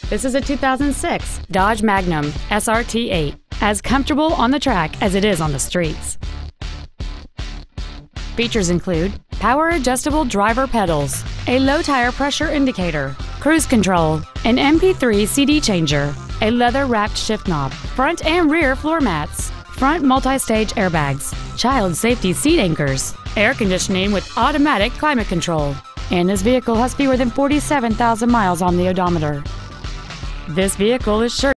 This is a 2006 Dodge MAGNUM SRT-8, as comfortable on the track as it is on the streets. Features include power adjustable driver pedals, a low tire pressure indicator, cruise control, an MP3 CD changer, a leather-wrapped shift knob, front and rear floor mats, front multi-stage airbags, child safety seat anchors, air conditioning with automatic climate control, and this vehicle has fewer than 47,000 miles on the odometer. This vehicle is sure